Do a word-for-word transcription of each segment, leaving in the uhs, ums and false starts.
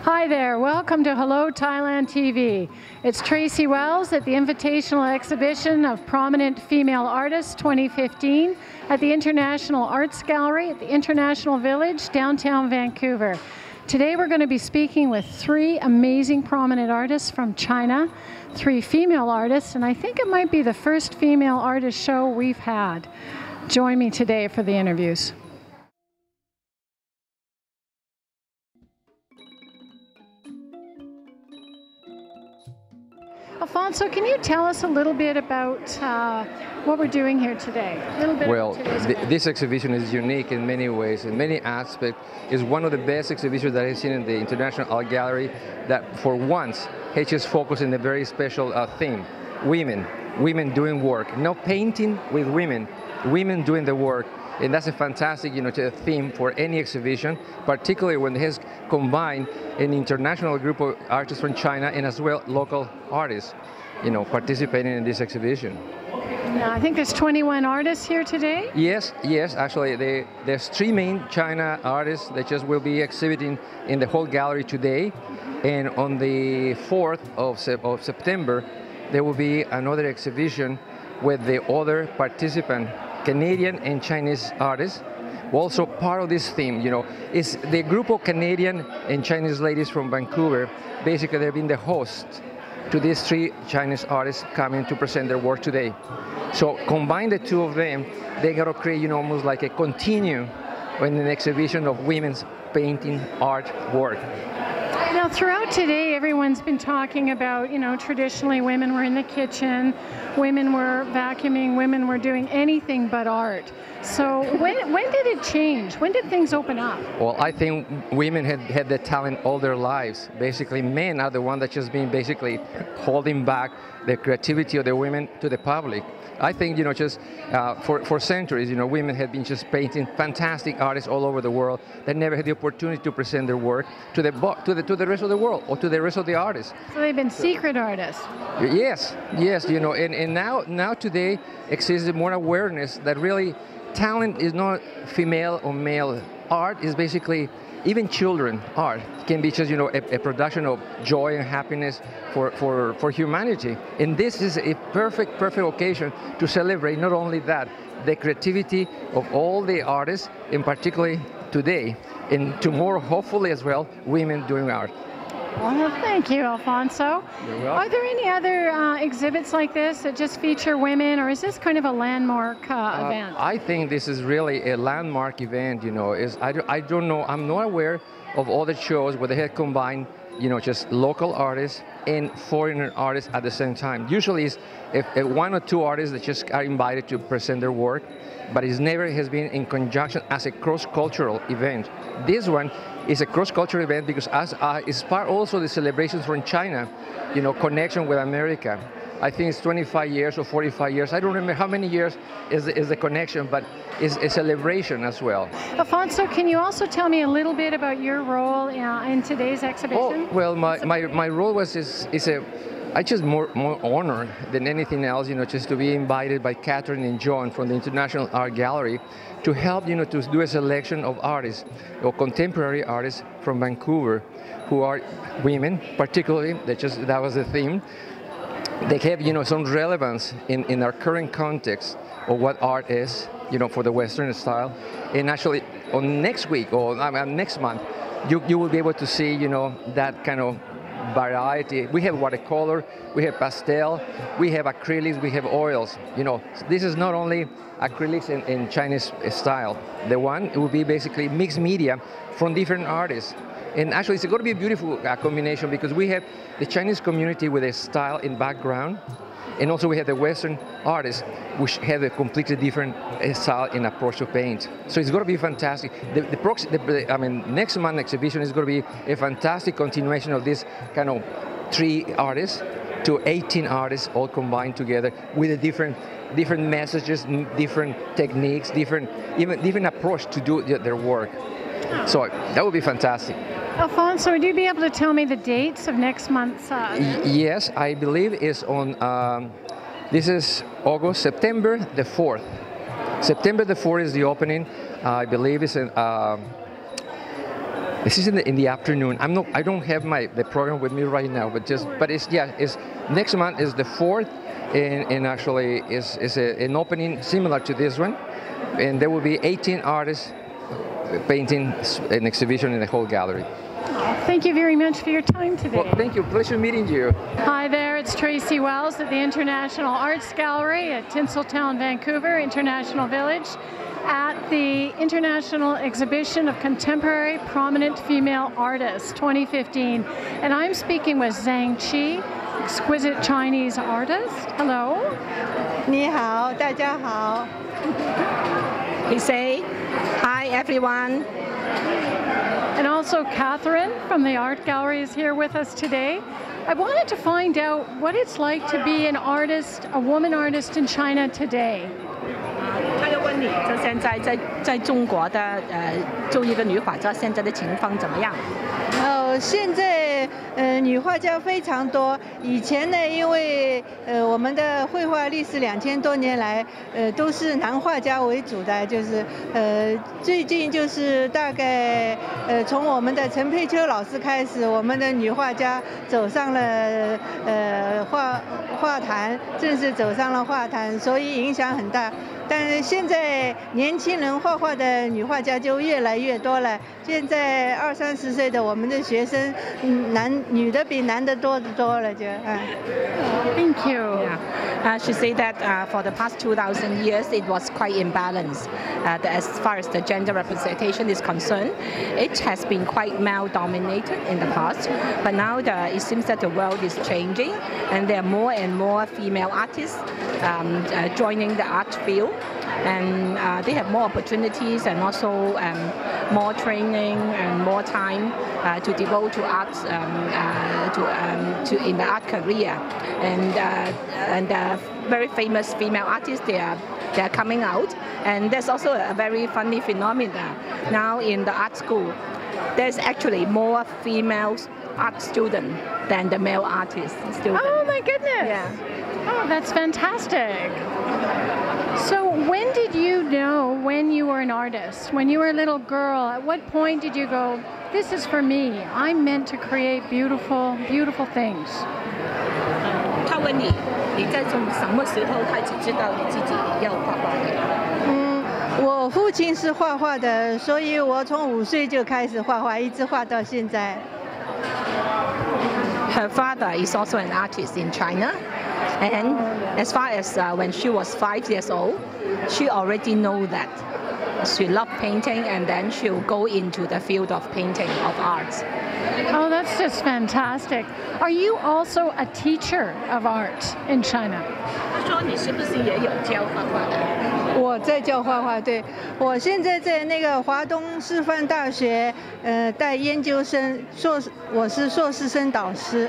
Hi there, welcome to Hello Thailand T V. It's Tracy Wells at the Invitational Exhibition of Prominent Female Artists twenty fifteen at the International Arts Gallery at the International Village, downtown Vancouver. Today we're going to be speaking with three amazing prominent artists from China, three female artists, and I think it might be the first female artist show we've had. Join me today for the interviews. Alfonso, can you tell us a little bit about uh, what we're doing here today? A little bit well, th this exhibition is unique in many ways, in many aspects. It's one of the best exhibitions that I've seen in the International Art Gallery that for once has just focused on a very special uh, theme, women, women doing work. No painting with women, women doing the work. And that's a fantastic, you know, theme for any exhibition, particularly when it has combined an international group of artists from China and as well local artists, you know, participating in this exhibition. Now, I think there's twenty-one artists here today. Yes, yes, actually, they, there's three main China artists that just will be exhibiting in the whole gallery today, and on the fourth of, sep of September, there will be another exhibition with the other participant, Canadian and Chinese artists. Also part of this theme, you know, is the group of Canadian and Chinese ladies from Vancouver. Basically, they've been the host to these three Chinese artists coming to present their work today. So combine the two of them, they got to create, you know, almost like a continuum in an exhibition of women's painting art work. Now, throughout today, everyone's been talking about, you know, traditionally women were in the kitchen, women were vacuuming, women were doing anything but art. So when, when did it change? When did things open up? Well, I think women had had the talent all their lives. Basically, men are the ones that just been basically holding back the creativity of the women to the public. I think, you know, just uh, for, for centuries, you know, women had been just painting fantastic artists all over the world that never had the opportunity to present their work to the, to the, to the rest of the world or to the rest of the artists. So they've been secret artists. Yes, yes, you know, and, and now, now today exists more awareness that really talent is not female or male. Art is basically, even children art can be just, you know, a, a production of joy and happiness for, for, for humanity. And this is a perfect, perfect occasion to celebrate not only that, the creativity of all the artists, and particularly today, and tomorrow, hopefully as well, women doing art. Well, thank you, Alfonso. You're welcome. Are there any other uh, exhibits like this that just feature women, or is this kind of a landmark uh, uh, event? I think this is really a landmark event, you know. Is I, I don't know, I'm not aware of other shows where they have combined, you know, just local artists and foreigner artists at the same time. Usually it's if, if one or two artists that just are invited to present their work, but it never has been in conjunction as a cross-cultural event. This one is a cross-cultural event because as uh, it's part also the celebrations from China, you know, connection with America. I think it's twenty-five years or forty-five years. I don't remember how many years is, is the connection, but it's a celebration as well. Alfonso, can you also tell me a little bit about your role uh, in today's exhibition? Oh, well, my, my, my role was is, is a I just more more honored than anything else, you know, just to be invited by Catherine and John from the International Art Gallery to help, you know, to do a selection of artists or contemporary artists from Vancouver who are women, particularly. That just that was the theme. They have, you know, some relevance in in our current context of what art is, you know, for the Western style. And actually, on next week or I mean, next month, you you will be able to see, you know, that kind of variety. We have watercolor, we have pastel, we have acrylics, we have oils. You know, this is not only acrylics in, in Chinese style. The one, it will be basically mixed media from different artists. And actually, it's going to be a beautiful uh, combination because we have the Chinese community with a style in background, and also we have the Western artists which have a completely different style and approach to paint. So it's going to be fantastic. The, the, proxy, the I mean, next month exhibition is going to be a fantastic continuation of this kind of three artists to eighteen artists all combined together with a different, different messages, different techniques, different, even different approach to do their work. So that would be fantastic. Alfonso, would you be able to tell me the dates of next month's uh, event? Yes, I believe it's on, um, this is August, September the fourth. September the fourth is the opening. Uh, I believe it's in, uh, This is in the in the afternoon. I'm not. I don't have my the program with me right now, but just but it's yeah. It's next month is the fourth, and, and actually is is a, an opening similar to this one, and there will be eighteen artists painting an exhibition in the whole gallery. Thank you very much for your time today. Well, thank you. Pleasure meeting you. Hi there, it's Tracy Wells at the International Arts Gallery at Tinsile, Vancouver, International Village, at the International Exhibition of Contemporary Prominent Female Artists twenty fifteen. And I'm speaking with Zhang Qi, exquisite Chinese artist. Hello. 你好，大家好。He say, hi everyone. And also Catherine from the Art Gallery is here with us today. I wanted to find out what it's like to be an artist, a woman artist in China today. 他要问你，就现在在在中国的呃，做一个女画家，现在的情况怎么样？哦，现在呃女画家非常多。以前呢，因为呃我们的绘画历史两千多年来，呃都是男画家为主的，就是呃最近就是大概呃从我们的陈佩秋老师开始，我们的女画家走上了呃画画坛，正式走上了画坛，所以影响很大。 但是现在年轻人画画的女画家就越来越多了。现在二三十岁的我们的学生，男女的比男的多得多了，就啊。 Thank you. Yeah. Uh, she said that uh, for the past two thousand years, it was quite imbalanced. Uh, the, as far as the gender representation is concerned, it has been quite male-dominated in the past. But now the, it seems that the world is changing, and there are more and more female artists um, uh, joining the art field. And uh, they have more opportunities and also um, more training and more time uh, to devote to art um, uh, to, um, to in the art career. And uh, and uh, very famous female artists, they are they are coming out. And there's also a very funny phenomenon now in the art school. There's actually more female art students than the male artist students. Oh my goodness! Yeah. Oh, that's fantastic. So when did you know when you were an artist? When you were a little girl, at what point did you go, this is for me, I'm meant to create beautiful, beautiful things? 他问你，你在从什么时候开始知道你自己要画画的？ 嗯，我父亲是画画的，所以我从五岁就开始画画，一直画到现在。 Her father is also an artist in China. And as far as uh, when she was five years old, she already knew that she loved painting, and then she'll go into the field of painting, of arts. Oh, that's just fantastic. Are you also a teacher of art in China? 她说你是不是也有教画画的？ 我在教画画，对，我现在在那个华东师范大学，呃，带研究生，硕士，我是硕士生导师。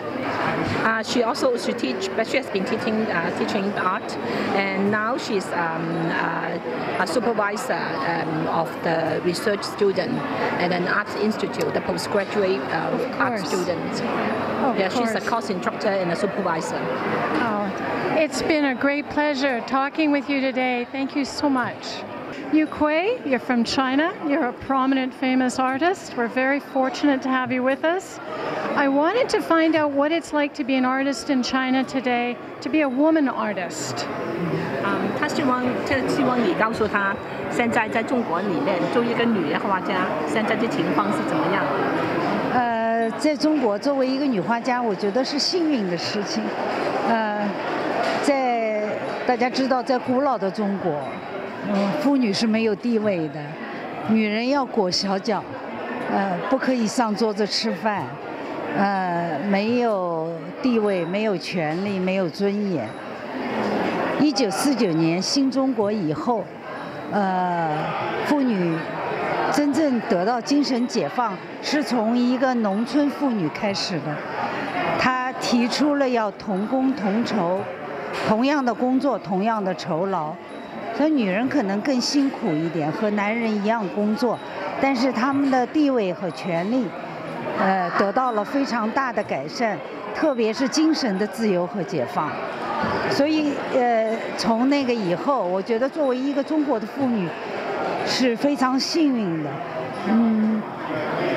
Uh, she also she teach, but she has been teaching uh, teaching art, and now she's um, uh, a supervisor um, of the research student at an arts institute, the postgraduate uh, art student. Oh, yeah, she's a course instructor and a supervisor. Oh, it's been a great pleasure talking with you today. Thank you so much. Yu Kui, you're from China. You're a prominent, famous artist. We're very fortunate to have you with us. I wanted to find out what it's like to be an artist in China today, to be a woman artist. 嗯，他希望，他希望你告诉他，现在在中国里面做一个女的画家，现在的情况是怎么样？ 呃，在中国作为一个女画家，我觉得是幸运的事情。呃，在大家知道，在古老的中国。 嗯，妇女是没有地位的，女人要裹小脚，呃，不可以上桌子吃饭，呃，没有地位，没有权利，没有尊严。一九四九年新中国以后，呃，妇女真正得到精神解放，是从一个农村妇女开始的。她提出了要同工同酬，同样的工作，同样的酬劳。 所以女人可能更辛苦一点，和男人一样工作，但是她们的地位和权利，呃，得到了非常大的改善，特别是精神的自由和解放。所以，呃，从那个以后，我觉得作为一个中国的妇女，是非常幸运的。嗯，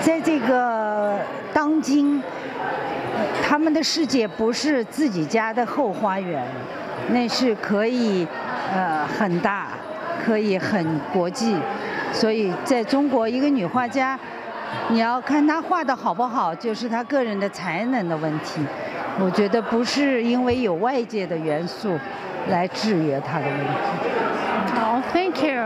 在这个当今，他们的世界不是自己家的后花园，那是可以呃很大，可以很国际。所以在中国，一个女画家，你要看她画的好不好，就是她个人的才能的问题。我觉得不是因为有外界的元素来制约她的问题。 Oh, thank you.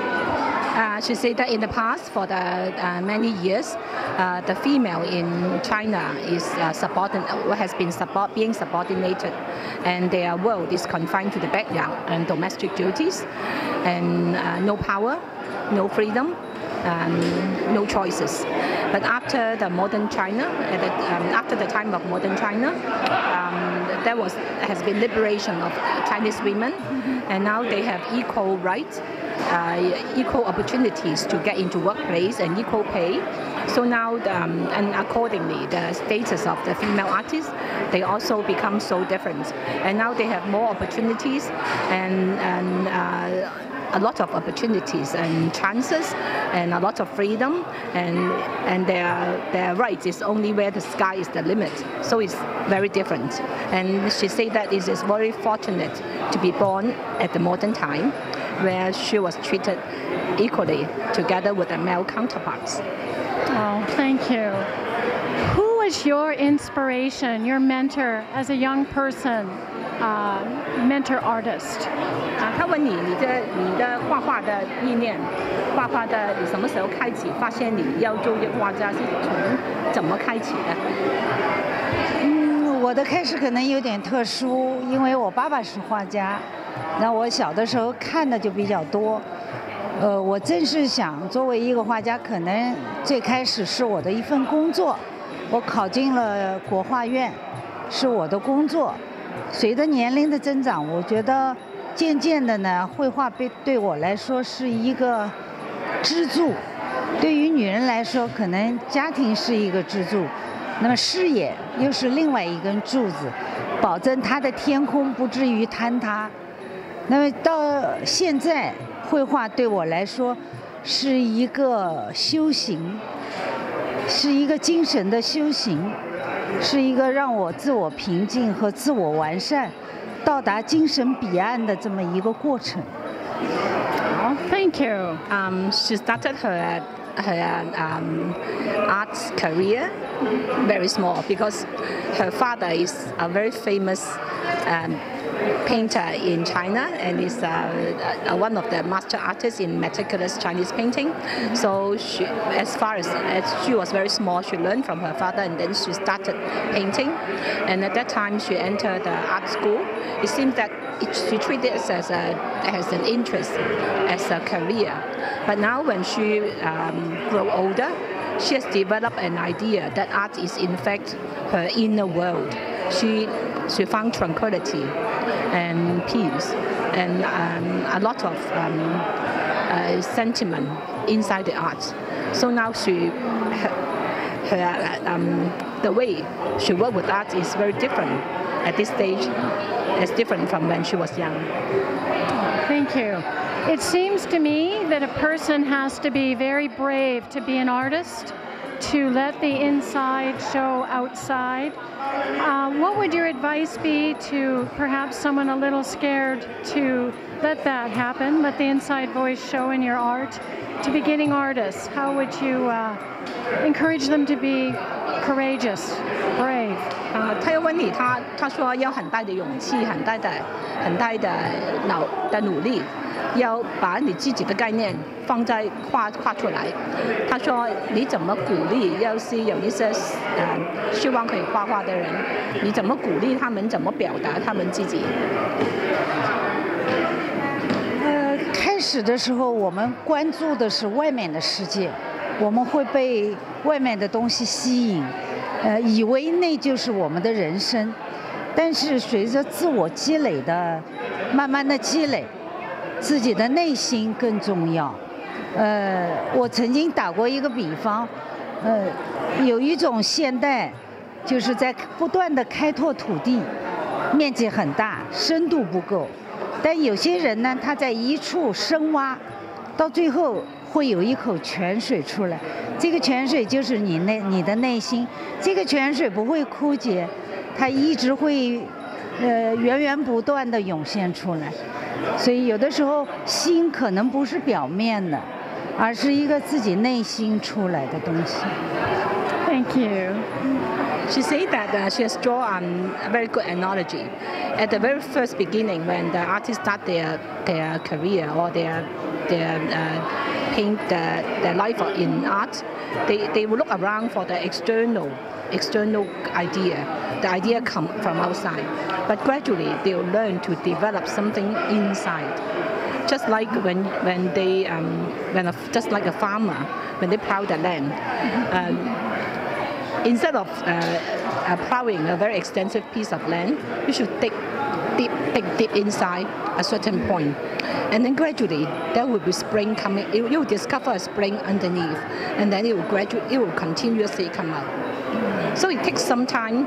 Uh, she said that in the past, for the uh, many years, uh, the female in China is uh, subordinate, has been support, being subordinated, and their world is confined to the backyard and domestic duties, and uh, no power, no freedom, um, no choices. But after the modern China, at the, um, after the time of modern China, um, there was has been liberation of Chinese women, and now they have equal rights. Uh, equal opportunities to get into workplace and equal pay. So now, um, and accordingly, the status of the female artists, they also become so different. And now they have more opportunities and, and uh, a lot of opportunities and chances and a lot of freedom, and and their their rights is only where the sky is the limit. So it's very different. And she said that it is very fortunate to be born at the modern time, where she was treated equally together with her male counterparts. Oh, thank you. Who was your inspiration, your mentor as a young person, uh, mentor artist? 啊，他问你，你的你的画画的意念，画画的你什么时候开启？发现你要做一个画家是从怎么开启的？ 嗯，我的开始可能有点特殊，因为我爸爸是画家。那我小的时候看的就比较多，呃，我正是想作为一个画家，可能最开始是我的一份工作，我考进了国画院，是我的工作。随着年龄的增长，我觉得渐渐的呢，绘画对对我来说是一个支柱。对于女人来说，可能家庭是一个支柱，那么事业又是另外一根柱子，保证她的天空不至于坍塌。那么到现在，绘画对我来说是一个修行，是一个精神的修行，是一个让我自我平静和自我完善，到达精神彼岸的这么一个过程。 Oh, thank you. Um, she started her her um, arts career very small because her father is a very famous um, painter in China and is uh, uh, one of the master artists in meticulous Chinese painting. So she, as far as, as she was very small, she learned from her father, and then she started painting. And at that time, she entered the art school. It seems that it, she treated it as, a, as an interest, as a career. But now when she um, grew older, she has developed an idea that art is in fact her inner world. She, she found tranquility and peace and um, a lot of um, uh, sentiment inside the art. So now she, her, her, um, the way she works with art is very different at this stage. It's different from when she was young. Thank you. It seems to me that a person has to be very brave to be an artist, to let the inside show outside. Uh, what would your advice be to perhaps someone a little scared to let that happen, let the inside voice show in your art? To beginning artists, how would you uh, encourage them to be courageous, brave? 啊，他又问你，他他说要很大的勇气，很大的很大的脑的努力，要把你自己的概念放在画画出来。他说你怎么鼓励？要是有一些呃希望可以画画的人，你怎么鼓励他们？怎么表达他们自己？ 呃，开始的时候我们关注的是外面的世界，我们会被外面的东西吸引。 呃，以为那就是我们的人生，但是随着自我积累的慢慢的积累，自己的内心更重要。呃，我曾经打过一个比方，呃，有一种现代，就是在不断的开拓土地，面积很大，深度不够，但有些人呢，他在一处深挖，到最后会有一口泉水出来，这个泉水就是你内你的内心，这个泉水不会枯竭，它一直会呃源源不断的涌现出来。所以有的时候心可能不是表面的，而是一个自己内心出来的东西。 Thank you. She said that uh, she has drawn um, a very good analogy. At the very first beginning, when the artists start their their career or their their uh, paint their, their life in art, they, they will look around for the external external idea. The idea comes from outside, but gradually they will learn to develop something inside. Just like when when they um, when a, just like a farmer when they plow the land. Um, Instead of uh, uh, plowing a very extensive piece of land, you should dig deep, dig deep inside a certain point, and then gradually there will be spring coming. You will discover a spring underneath, and then it will gradually, it will continuously come out. So it takes some time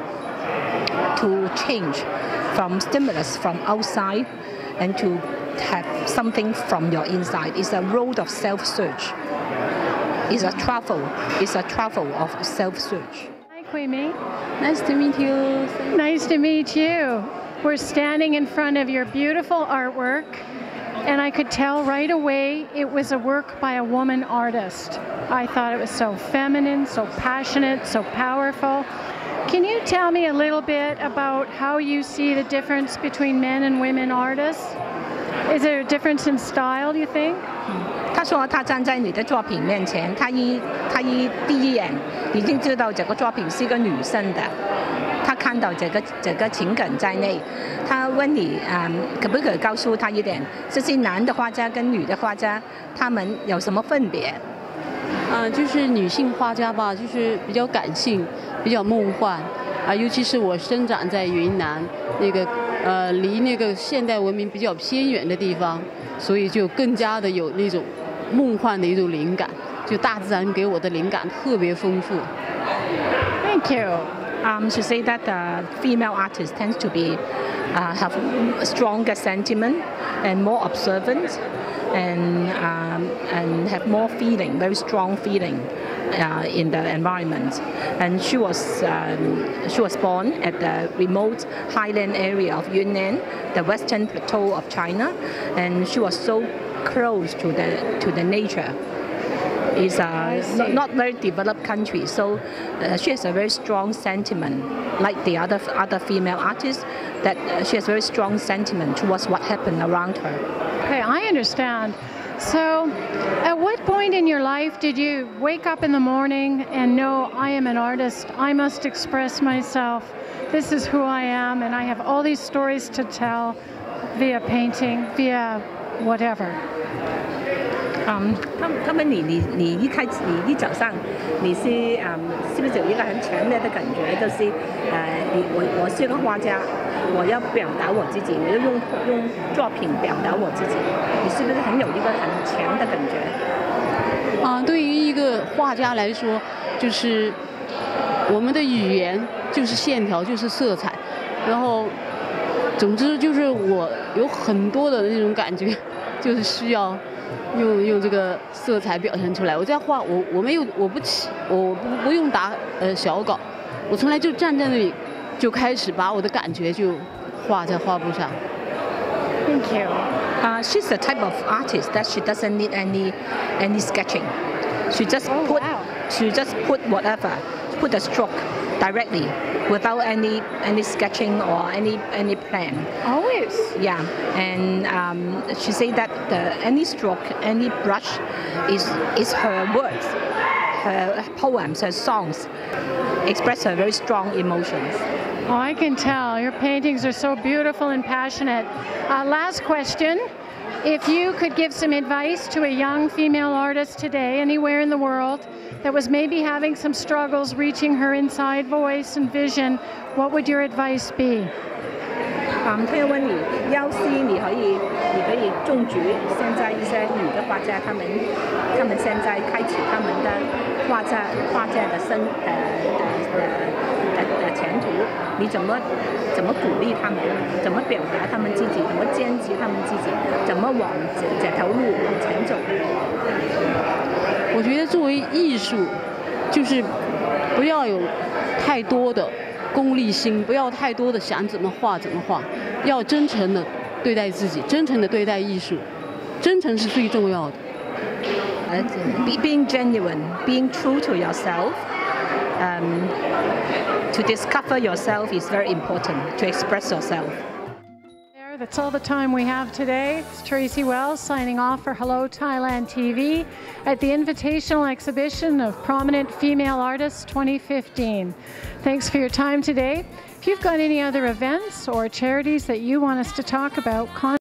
to change from stimulus from outside, and to have something from your inside. It's a road of self-search. It's a travel. It's a travel of self-search. Hi, Kwame. Nice to meet you. Nice to meet you. We're standing in front of your beautiful artwork, and I could tell right away it was a work by a woman artist. I thought it was so feminine, so passionate, so powerful. Can you tell me a little bit about how you see the difference between men and women artists? Is there a difference in style, do you think? 他说他站在你的作品面前，他一他一第一眼已经知道这个作品是一个女生的，他看到这个这个情感在内。他问你，嗯，可不可以告诉他一点，这些男的画家跟女的画家，他们有什么分别？ 啊、呃，就是女性画家吧，就是比较感性，比较梦幻啊，尤其是我生长在云南那个呃离那个现代文明比较偏远的地方，所以就更加的有那种梦幻的一种灵感，就大自然给我的灵感特别丰富。 Thank you. Um, to say that the female artist tends to be uh, have stronger sentiment and more observant, and um, and have more feeling, very strong feeling uh, in the environment. And she was um, she was born at the remote highland area of Yunnan, the western plateau of China, and she was so close to the to the nature. It's a not, not very developed country, so uh, she has a very strong sentiment, like the other other female artists, that uh, she has very strong sentiment towards what happened around her. Okay, I understand. So, at what point in your life did you wake up in the morning and know, I am an artist, I must express myself, this is who I am, and I have all these stories to tell via painting, via whatever? 嗯，他他们你你你一开始你一早上你是嗯是不是有一个很强烈的感觉，就是呃你我我是个画家，我要表达我自己，我要用用作品表达我自己，你是不是很有一个很强的感觉？ 啊，对于一个画家来说，就是我们的语言就是线条，就是色彩，然后总之就是我有很多的那种感觉，就是需要。用用这个色彩表现出来。我在画，我我没有，我不起，我不不用打呃小稿，我从来就站在那里，就开始把我的感觉就画在画布上。 Thank you. Uh, she's the type of artist that she doesn't need any any sketching. She just oh, put wow. she just put whatever, put a stroke directly, without any any sketching or any any plan. Always. Yeah, and um, she said that the any stroke, any brush, is is her words, her poems, her songs, express her very strong emotions. Oh, I can tell. Your paintings are so beautiful and passionate. Uh, last question. If you could give some advice to a young female artist today, anywhere in the world, that was maybe having some struggles reaching her inside voice and vision, what would your advice be? 嗯，他要问你，要是你可以，你可以种植现在一些女的画家，他们，他们现在开启他们的画家画家的生的的的的前途，你怎么怎么鼓励他们？怎么表达他们自己？怎么坚持他们自己？怎怎么往这这条路往前走？ 我觉得作为艺术，就是不要有太多的功利心，不要太多的想怎么画怎么画，要真诚的对待自己，真诚的对待艺术，真诚是最重要的。 Being genuine, being true to yourself, um, to discover yourself is very important. To express yourself. That's all the time we have today. It's Tracy Wells signing off for Hello Thailand T V at the Invitational Exhibition of Prominent Female Artists twenty fifteen. Thanks for your time today. If you've got any other events or charities that you want us to talk about, contact